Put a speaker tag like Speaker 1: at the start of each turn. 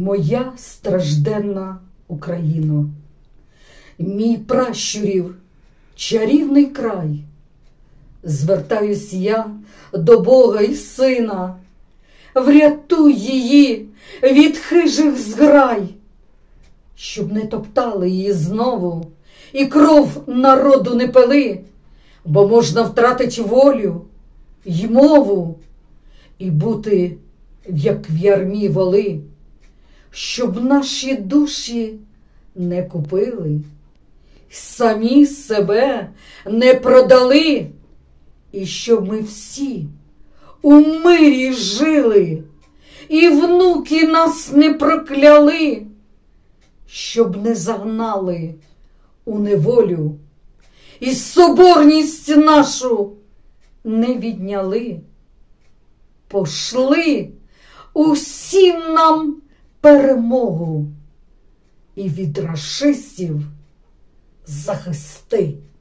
Speaker 1: Моя стражденна Україно, мій пращурів чарівний край, звертаюсь я до Бога і Сина, врятуй її від хижих зграй, щоб не топтали її знову і кров народу не пили, бо можна втратить волю й мову і бути, як в ярмі воли, щоб наші душі не купили, самі себе не продали, і щоб ми всі у мирі жили, і внуки нас не прокляли, щоб не загнали у неволю, і соборність нашу не відняли. Пошли усім нам перемогу і від рашистів захисти.